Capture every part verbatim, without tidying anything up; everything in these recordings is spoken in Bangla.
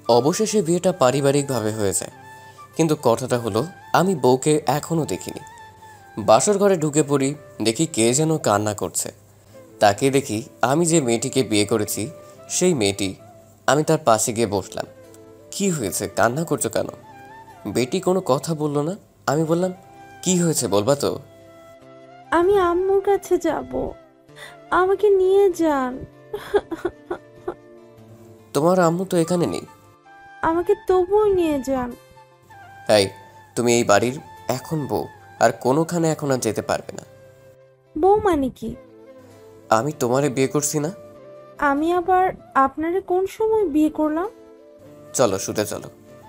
অবশেষে বিয়েটা পারিবারিকভাবে হয়ে যায়, কিন্তু কথাটা হলো আমি বউকে এখনও দেখিনি। বাসর ঘরে ঢুকে পড়ি, দেখি কে যেন কান্না করছে। তাকে দেখি আমি যে মেয়েটিকে বিয়ে করেছি সেই মেয়েটি। আমি তার পাশে গিয়ে বসলাম। কি হয়েছে, কান্না করছো কেন? বেটি কোনো কথা বলল না। আমি বললাম, কি হয়েছে বলবা তো? আমি আম্মুর কাছে যাব, আমাকে নিয়ে যান। তোমার আম্মু তো এখানে নেই। আমাকে তবুও নিয়ে যান। এই, তুমি এই বাড়ির এখন বউ, আর কোনোখানে এখন আর যেতে পারবে না। বউ মানে কি? আমি তোমারে বিয়ে করছি না। আমি আবার আপনারে কোন সময় বিয়ে করলাম? চলো শুতে চলো।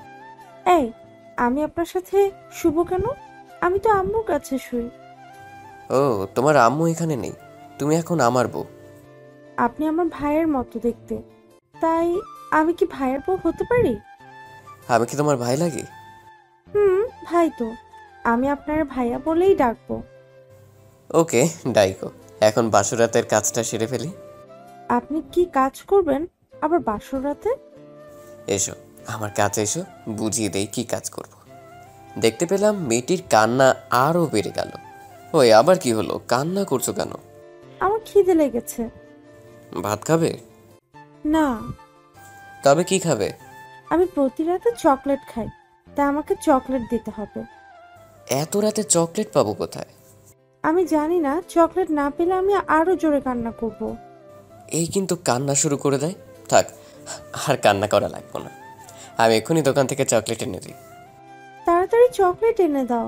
এই, আমি আপনার সাথে শুব কেন? আমি তো আম্মুর কাছে শুই। ও, তোমার আম্মু এখানে নেই, তুমি এখন আমার বউ। আপনি আমার ভাইয়ের মতো দেখতে, তাই আমি কি ভাইয়ের বউ হতে পারি? আমি কি তোমার ভাই লাগি? হুম, ভাই তো। আমি আপনার ভাইয়া বলেই ডাকবো। ওকে, ডাইকো। এখন বাসরাতের কাজটা সেরে ফেলি। আপনি কি কাজ করবেন আবার বাসর রাতে? এসো আমার কাছে, এসো বুঝিয়ে দেই কি কাজ করব। দেখতে পেলাম মেয়েটির কান্না আরও বেড়ে গেল। ওই আবার কি হলো, কান্না করছো কেন? আমার খিদে লেগেছে। ভাত খাবে? না, তবে কি খাবে? আমি প্রতি রাতে চকলেট খাই, তাই আমাকে চকলেট দিতে হবে। এত রাতে চকলেট পাবো কোথায়? আমি জানি না, চকলেট না পেলে আমি আরো জোরে কান্না করব। এই কিন্তু কান্না শুরু করে দেয়। থাক, আর কান্না করা লাগবে না। আমি এক্ষুনি দোকান থেকে চকলেট এনে দিই। তাড়াতাড়ি চকলেট এনে দাও।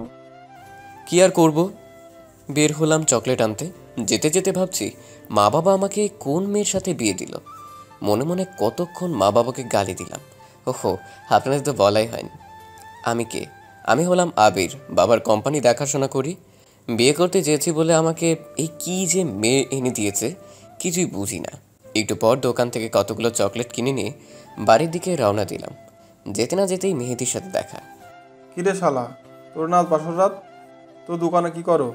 কি আর করব, বের হলাম চকলেট আনতে। যেতে যেতে ভাবছি, মা বাবা আমাকে কোন মেয়ের সাথে বিয়ে দিল। মনে মনে কতক্ষণ মা বাবাকে গালি দিলাম। ওহো, আপনাদের তো বলাই হয়নি আমি কে। আমি হলাম আবির, বাবার কোম্পানি দেখাশোনা করি। বিয়ে করতে চেয়েছি বলে আমাকে এই কি যে মেয়ে এনে দিয়েছে, কিছুই বুঝি না। একটু পর দোকান থেকে কতগুলো চকলেট কিনে নিয়ে বাড়ির দিকে রওনা দিলাম। যেতে না যেতেই মেহেদির সাথে দেখা। কিরে শালা, তোর না আজ বাসর রাত? তোর দোকানে কি করো?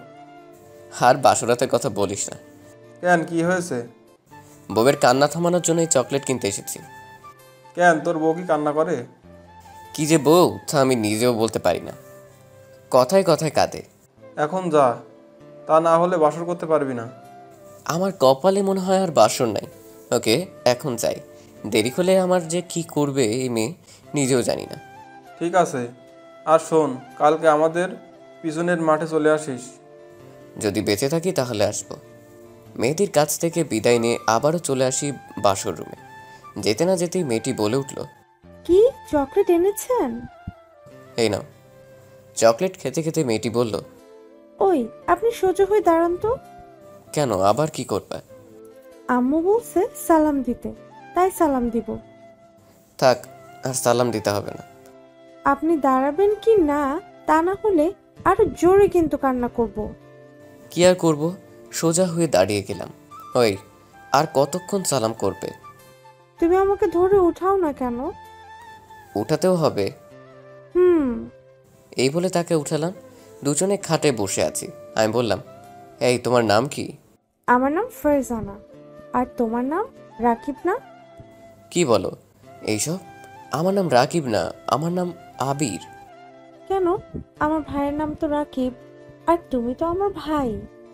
আর বাসরাতের কথা বলিস না। কেন, কি হয়েছে? বউয়ের কান্না থামানোর জন্য এই চকলেট কিনতে এসেছি। কেন, তোর বউ কি কান্না করে? কি যে বউ, তা আমি নিজেও বলতে পারি না। কথায় কথায় কাঁদে। এখন যা, তা না হলে বাসর করতে পারবি না। আমার কপালে মনে হয় আর বাসর নাই। ওকে, এখন যাই। দেরি হলে আমার যে কি করবে এই মেয়ে, নিজেও জানি না। ঠিক আছে, আর শোন, কালকে আমাদের পিছনের মাঠে চলে আসিস। যদি বেঁচে থাকি তাহলে আসবো। মেয়েটির কাছ থেকে বিদায় নিয়ে আবারও চলে আসি বাসর রুমে। যেতে না যেতেই মেয়েটি বলে উঠল, কি, চকলেট এনেছেন? এই নাও। চকলেট খেতে খেতে মেয়েটি বলল, ওই, আপনি সোজা হয়ে দাঁড়ান তো। কেন, আবার কি করবা? আম্মু বলছে সালাম দিতে, তাই সালাম দিব। থাক, আর সালাম দিতে হবে না। আপনি দাঁড়াবেন কি না, তা না হলে আরো জোরে কিন্তু কান্না করব। কি আর করব, সোজা হয়ে দাঁড়িয়ে গেলাম। ওই, আর কতক্ষণ সালাম করবে? তুমি আমাকে ধরে উঠাও না কেন? উঠাতেও হবে? হুম। এই বলে তাকে উঠালাম। দুজনে খাটে বসে আছি। আমি বললাম, এই তোমার নাম কি? আমার নাম ফারজানা। আর তোমার নাম রাকিব না? কি বলো এইসব? আমার নাম রাকিব না, আমার নাম আবির। কেন? আমার ভাইয়ের নাম তো রাকিব, আর তুমি তো আমার ভাই।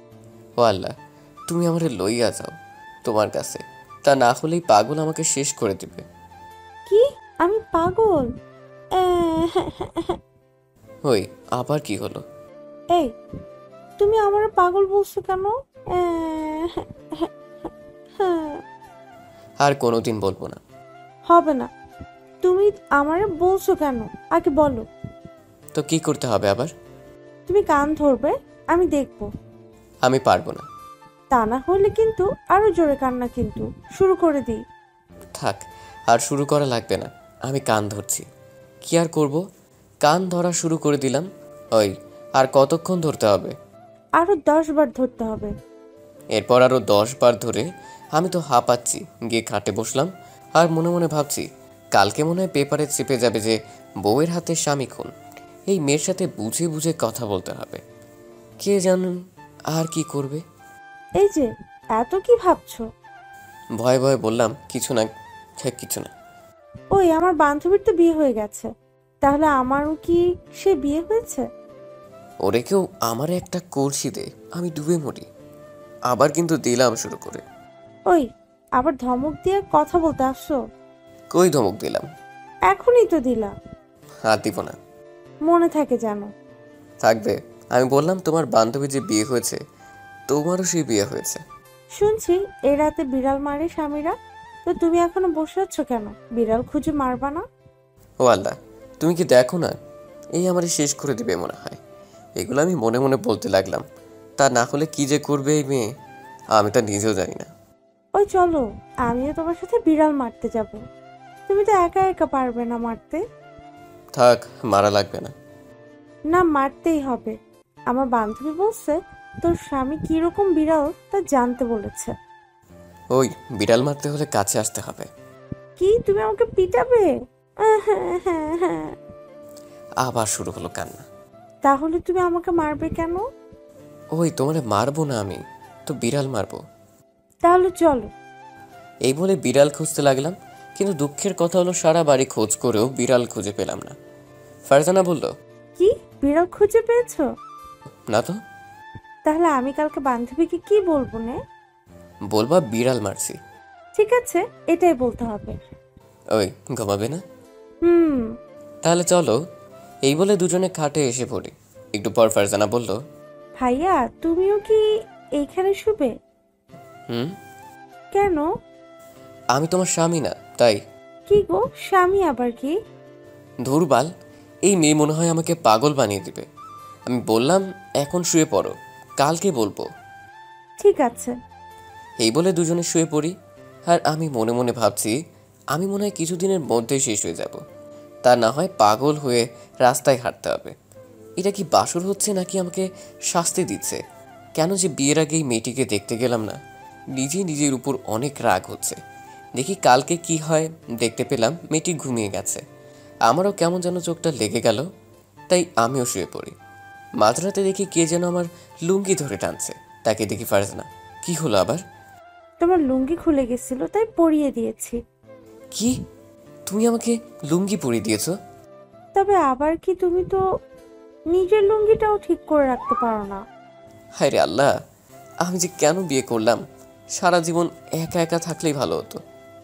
ও আল্লাহ, তুমি আমারে লইয়া যাও তোমার কাছে, তা না হলেই পাগল আমাকে শেষ করে দিবে। কি, আমি পাগল? এহ, ওই, আবার কি হলো? এই, তুমি আমার পাগল বলছো কেন? এহ, আর কোনোদিন বলবো না। হবে না। তুমি আমারে বলছো কেন, আগে বলো। তো কি করতে হবে আবার? তুমি কান ধরবে, আমি দেখবো। আমি পারবো না। তা না হলে কিন্তু আরো জোরে কান্না কিন্তু শুরু করে দিই। থাক, আর শুরু করা লাগবে না। আমি কান ধরছি। কি আর করব, কান ধরা শুরু করে দিলাম। ওই, আর কতক্ষণ ধরতে হবে? আরো দশ বার ধরতে হবে। এরপর আরও দশ বার ধরে আমি তো হাঁপাচ্ছি। গিয়ে খাটে বসলাম আর মনে মনে ভাবছি, কালকে মনে হয় পেপারে চেপে যাবে যে বউয়ের হাতে স্বামী খুন। এই মেয়ের সাথে বুঝে বুঝে কথা বলতে হবে। কে জানেন আর কি করবে। এই যে, এত কি ভাবছো? ভয়ে ভয়ে বললাম, কিছু না, কিছু না। ওই আমার বান্ধবীর তো বিয়ে হয়ে গেছে, তাহলে আমারও কি সে বিয়ে হয়েছে? ওরে কেউ আমার একটা কলসি দে, আমি ডুবে মরি। আবার কিন্তু দিলাম শুরু করে। ওই আবার ধমক দিয়ে কথা বলতে আসছো? কই ধমক দিলাম? এখনই তো দিলা। হাত দিব না। মনে থাকে জানো। থাকবে। আমি বললাম তোমার বান্ধবী যে বিয়ে হয়েছে, তোমারও সেই বিয়ে হয়েছে। শুনছি এই রাতে বিড়াল মারে স্বামীরা, তো তুমি এখনো বসে আছো কেন? বিড়াল খুঁজে মারবা না? ও আল্লাহ, তুমি কি দেখো না এই আমারই শেষ করে দিবে মনে হয়। এগুলো আমি মনে মনে বলতে লাগলাম। তা না হলে কি যে করবে এই মেয়ে, আমি তা নিজেও জানি না। ওই চলো, আমিও তোমার সাথে বিড়াল মারতে যাব। তুমি তো একা একা পারবে না মারতে। থাক, মারা লাগবে না। না, মারতেই হবে। আমার বান্ধবী বলছে তোর স্বামী কিরকম বিড়াল তা জানতে বলেছে। ওই বিড়াল মারতে হলে কাছে আসতে হবে। কি তুমি আমাকে পিটাবে? আহ, হ্যাঁ, হ্যাঁ, হ্যাঁ। আবার শুরু হলো কান্না। তাহলে তুমি আমাকে মারবে কেন? ওই তোমারে মারবো না আমি, তো বিড়াল মারবো। তাহলে চলো। এই বলে বিড়াল খুঁজতে লাগলাম, কিন্তু দুঃখের কথা হলো সারা বাড়ি খোঁজ করেও বিড়াল খুঁজে পেলাম না। ফারজানা বলল, কি বিড়াল খুঁজে পেয়েছো? না তো। তাহলে আমি কালকে বান্ধবীকে কি বলবো নে? বলবা বিড়াল মারছি। ঠিক আছে, এটাই বলতে হবে। ওই ঘুমাবে না? হুম। তাহলে চলো। এই বলে দুজনে খাটে এসে পড়ি। একটু পর ফারজানা বলল, ভাইয়া তুমিও কি এইখানে শুবে? হুম। কেন? আমি তোমার স্বামী না, তাই। কি গো, স্বামী আবার কি? ধুরবাল, এই মেয়ে মনে হয় আমাকে পাগল বানিয়ে দিবে। আমি বললাম এখন শুয়ে পড়ো, কালকে বলবো। ঠিক আছে। এই বলে দুজনে শুয়ে পড়ি। আর আমি মনে মনে ভাবছি, আমি মনে হয় কিছুদিনের মধ্যেই শেষ হয়ে যাব। তা না হয় পাগল হয়ে রাস্তায় হাঁটতে হবে। এটা কি বাসর হচ্ছে নাকি আমাকে শাস্তি দিচ্ছে? কেন যে বিয়ের আগেই মেয়েটিকে দেখতে গেলাম না? নিজে নিজের উপর অনেক রাগ হচ্ছে। দেখি কালকে কি হয়। দেখতে পেলাম মেয়েটি ঘুমিয়ে গেছে। আমারও কেমন যেন চোখটা লেগে গেল, তাই আমিও শুয়ে পড়ি। মাঝরাতে দেখি কে যেন আমার লুঙ্গি ধরে টানছে। তাকে দেখি ফারজানা। কি হলো আবার? তোমার লুঙ্গি খুলে গেছিল তাই পরিয়ে দিয়েছি। কি? তুমি আমাকে লুঙ্গি পরিয়ে দিয়েছো? তবে আবার কি, তুমি তো নিজের লুঙ্গিটাও ঠিক করে রাখতে পারো না। হায় রে আল্লাহ, আমি যে কেন বিয়ে করলাম? সারা জীবন একা একা থাকলেই ভালো হতো।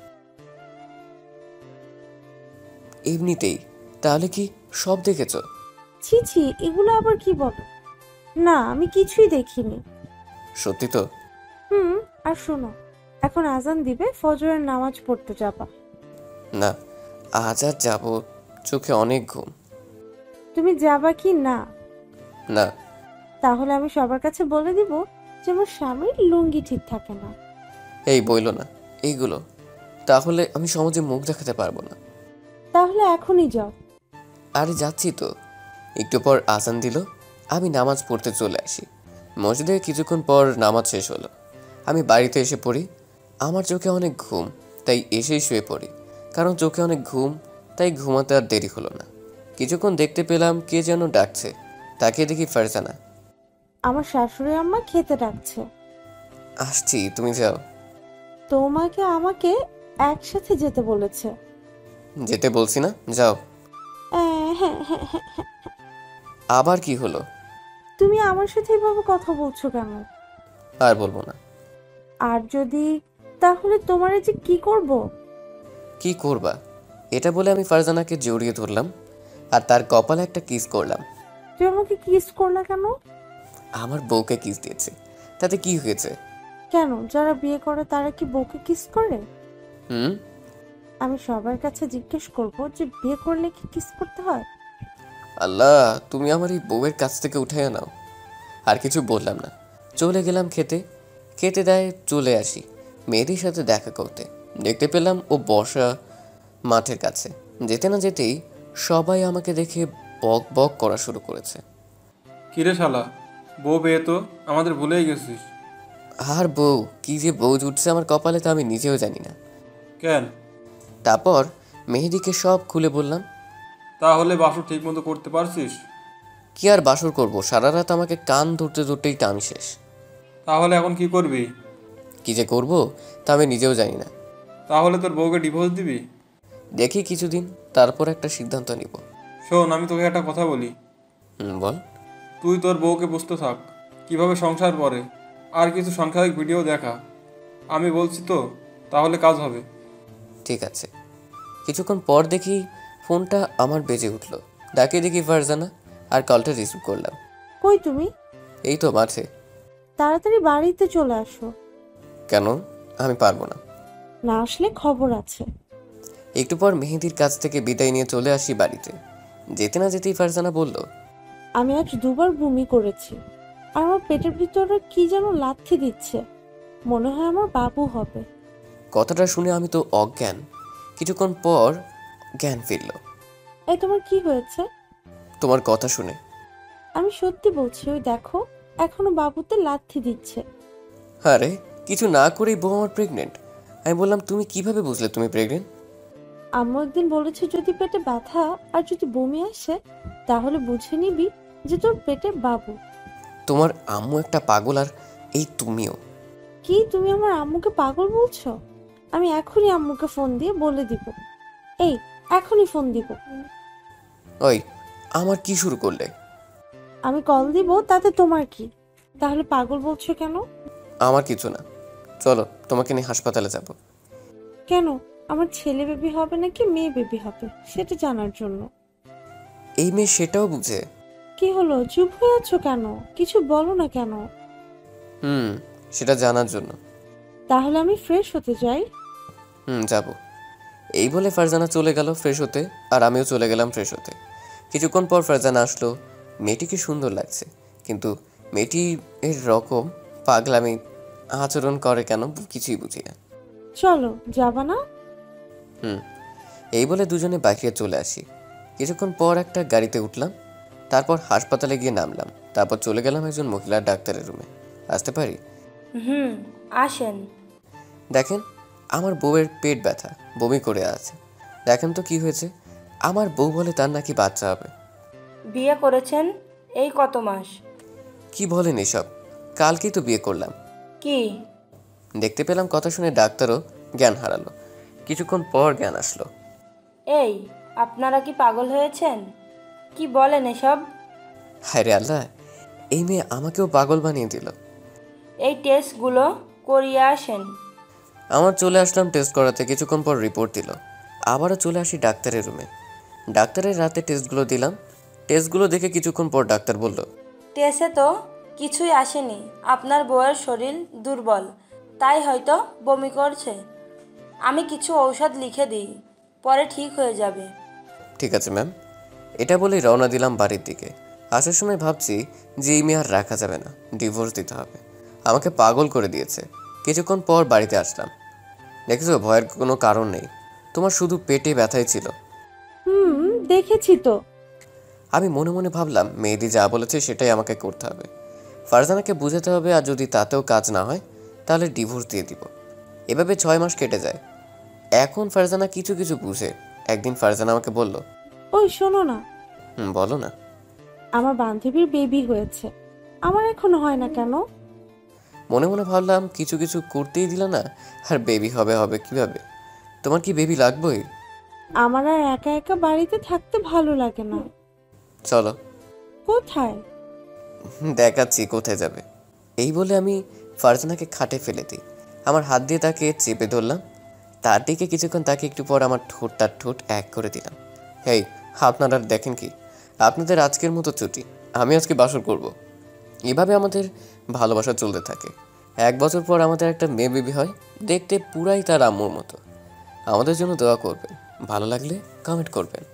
এমনিতেই তাহলে কি সব দেখেছো? ছি ছি, এগুলো আবার কি বলো? না, আমি কিছুই দেখিনি। সত্যি তো? হুম। আর শোনো, এখন আজান দিবে, ফজরের নামাজ পড়তে যাবা। না, আজ আর যাবো। চোখে অনেক ঘুম। তুমি যাবা কি না? না। তাহলে আমি সবার কাছে বলে দিব যে আমার স্বামীর লুঙ্গি ঠিক থাকে না। এই বইলো না এইগুলো, তাহলে আমি সমাজে মুখ দেখাতে পারবো না। তাহলে এখনই যাও। আরে যাচ্ছি তো। একটু পর আজান দিল, আমি নামাজ পড়তে চলে আসি। মসজিদে কিছুক্ষণ পর নামাজ শেষ হলো। আমি বাড়িতে এসে পড়ি। আমার চোখে অনেক ঘুম, তাই এসেই শুয়ে পড়ি। কারণ চোখে অনেক ঘুম, তাই ঘুমাতে আর দেরি হলো না। কিছুক্ষণ দেখতে পেলাম কে যেন ডাকছে। তাকে দেখি ফারজানা। আমার শাশুড়ি আম্মা খেতে ডাকছে। আসছি, তুমি যাও। তোমাকে আমাকে একসাথে যেতে বলেছে। যেতে বলছি না, যাও। আহ, হ্যাঁ, হ্যাঁ, হ্যাঁ, হ্যাঁ। আবার কি হলো? তুমি আমার সাথে এভাবে কথা বলছো কেন? আর বলবো না। আর যদি, তাহলে তোমারে যে কি করব? কি করবা? এটা বলে আমি ফারজানাকে জড়িয়ে ধরলাম আর তার কপালে একটা কিস করলাম। তুমি আমাকে কিস করলা কেন? আমার বউকে কিস দিয়েছে, তাতে কি হয়েছে? কেন, যারা বিয়ে করে তারা কি বউকে কিস করে? হুম। আমি সবার কাছে জিজ্ঞেস করব যে বিয়ে করলে কি কিস করতে হয়? আল্লাহ, তুমি আমার এই বউয়ের কাছ থেকে উঠাইয়া নাও। আর কিছু বললাম না, চলে গেলাম খেতে। খেতে দেয় চলে আসি মেয়েদের সাথে দেখা করতে। দেখতে পেলাম ও বসা মাঠের কাছে। যেতে না যেতেই সবাই আমাকে দেখে বক বক করা শুরু করেছে। কিরে শালা, বউ বিয়ে তো আমাদের ভুলেই গেছিস। আর বউ, কি যে বউ জুটছে আমার কপালে তা আমি নিজেও জানি না। কেন? তারপর মেহেদিকে সব খুলে বললাম। তাহলে বাসু ঠিক মতো করতে পারছিস? কি আর বাসর করব, সারা রাত আমাকে কান ধরতে ধরতেই টান শেষ। তাহলে এখন কি করবি? কি যে করব তা আমি নিজেও জানি না। তাহলে তোর বউকে ডিভোর্স দিবি? দেখি কিছুদিন, তারপর একটা সিদ্ধান্ত নিব। শোন, আমি তোকে একটা কথা বলি। হুম, বল। তুই তোর বউকে বুঝতে থাক কিভাবে সংসার করে, আর কিছু সাংসারিক ভিডিও দেখা। আমি বলছি তো, তাহলে কাজ হবে। ঠিক আছে। কিছুক্ষণ পর দেখি ফোনটা আমার বেজে উঠলো। ডাকে দেখি ফারজানা, আর কলটা রিসিভ করলাম। কই তুমি? এই তো মাঠে। তাড়াতাড়ি বাড়িতে চলে আসো। কেন? আমি পারবো না। না আসলে খবর আছে। একটু পর মেহেদির কাছ থেকে বিদায় নিয়ে চলে আসি বাড়িতে। যেতে না যেতেই ফারজানা বলল, আমি আজ দুবার বমি করেছি, আর আমার পেটের ভিতরে কি যেন লাথি দিচ্ছে। মনে হয় আমার বাবু হবে। কথাটা শুনে আমি তো অজ্ঞান। কিছুক্ষণ পর জ্ঞান ফিরল। এই তোমার কি হয়েছে? তোমার কথা শুনে। আমি সত্যি বলছি, ওই দেখো, এখনো বাবুতে লাথি দিচ্ছে। আরে কিছু না করেই বউ আমার প্রেগনেন্ট। আমি বললাম, তুমি কিভাবে বুঝলে তুমি প্রেগনেন্ট? আম্মু একদিন বলেছে যদি পেটে ব্যথা আর যদি বমি আসে তাহলে বুঝে নিবি যে তোর পেটে বাবু। তোমার আম্মু একটা পাগল, আর এই তুমিও। কি, তুমি আমার আম্মুকে পাগল বলছো? আমি এখনই আম্মুকে ফোন দিয়ে বলে দিব। এই, এখনই ফোন দিব। ওই, আমার কি শুরু করলে? আমি কল দিব, তাতে তোমার কি? তাহলে পাগল বলছো কেন? আমার কিছু না, চলো তোমাকে নিয়ে হাসপাতালে যাব। কেন? আমার ছেলে বেবি হবে নাকি মেয়ে বেবি হবে সেটা জানার জন্য। এই মেয়ে সেটাও বুঝে? কি হলো, চুপ হয়ে আছো কেন? কিছু বলো না কেন? হুম, সেটা জানার জন্য। তাহলে আমি ফ্রেশ হতে যাই। হুম, যাব। এই বলে ফারজানা চলে গেল ফ্রেশ হতে, আর আমিও চলে গেলাম ফ্রেশ হতে। কিছুক্ষণ পর ফারজানা আসলো। মেয়েটিকে সুন্দর লাগছে, কিন্তু মেয়েটি এর রকম পাগলামি আচরণ করে কেন কিছুই বুঝি না। চলো, যাবা না? হুম, এই বলে দুজনে বাইরে চলে আসি। কিছুক্ষণ পর একটা গাড়িতে উঠলাম, তারপর হাসপাতালে গিয়ে নামলাম। তারপর চলে গেলাম একজন মহিলা ডাক্তারের রুমে। আসতে পারি? হুম, আসেন। দেখেন, আমার বউয়ের পেট ব্যথা, বমি করে আছে। দেখেন তো কি হয়েছে। আমার বউ বলে তার নাকি বাচ্চা হবে। বিয়ে করেছেন এই কত মাস? কি বলেন এসব? কালকেই তো বিয়ে করলাম। কি? দেখতে পেলাম কথা শুনে ডাক্তারও জ্ঞান হারালো। কিছুক্ষণ পর জ্ঞান আসলো। এই, আপনারা কি পাগল হয়েছেন? কি বলেন এসব? হায় রে আল্লাহ, এই মেয়ে আমাকেও পাগল বানিয়ে দিল। এই টেস্টগুলো করিয়ে আসেন। আমার চলে আসলাম টেস্ট করাতে। কিছুক্ষণ পর রিপোর্ট দিল। আবারও চলে আসি ডাক্তারের রুমে। ডাক্তারের রাতে টেস্টগুলো দিলাম। টেস্টগুলো দেখে কিছুক্ষণ পর ডাক্তার বলল, টেস্টে তো কিছুই আসেনি। আপনার বউয়ের শরীর দুর্বল, তাই হয়তো বমি করছে। আমি কিছু ঔষধ লিখে দিই, পরে ঠিক হয়ে যাবে। ঠিক আছে ম্যাম। এটা বলেই রওনা দিলাম বাড়ির দিকে। আসার সময় ভাবছি যে এই মেয়ে আর রাখা যাবে না, ডিভোর্স দিতে হবে। আমাকে পাগল করে দিয়েছে। কিছুক্ষণ পর বাড়িতে আসলাম। দেখেছো, ভয়ের কোনো কারণ নেই। তোমার শুধু পেটে ব্যথাই ছিল। হুম, দেখেছি তো। আমি মনে মনে ভাবলাম, মেহেদি যা বলেছে সেটাই আমাকে করতে হবে। ফারজানাকে বুঝাতে হবে, আর যদি তাতেও কাজ না হয় তাহলে ডিভোর্স দিয়ে দিব। এভাবে ছয় মাস কেটে যায়। এখন ফারজানা কিছু কিছু বুঝে। একদিন ফারজানা আমাকে বলল, ওই শোনো না, হুম, বলো না। আমার বান্ধবীর বেবি হয়েছে, আমার এখনো হয় না কেন? মনে মনে ভাবলাম, কিছু কিছু করতেই দিল না, আর বেবি হবে হবে কিভাবে? তোমার কি বেবি লাগবেই? আমার আর একা একা বাড়িতে থাকতে ভালো লাগে না। চলো। কোথায়? দেখাচ্ছি কোথায় যাবে। এই বলে আমি ফারজানাকে খাটে ফেলে দিই। আমার হাত দিয়ে তাকে চেপে ধরলাম। তার দিকে কিছুক্ষণ তাকে একটু পর আমার ঠোঁট তার ঠোঁট এক করে দিলাম। হেই, আপনারা দেখেন কি? আপনাদের আজকের মতো ছুটি, আমি আজকে বাসর করব। এভাবে আমাদের ভালোবাসা চলতে থাকে। এক বছর পর আমাদের একটা মেয়ে বেবি হয়, দেখতে পুরাই তার আম্মুর মতো। আমাদের জন্য দোয়া করবেন, ভালো লাগলে কমেন্ট করবেন।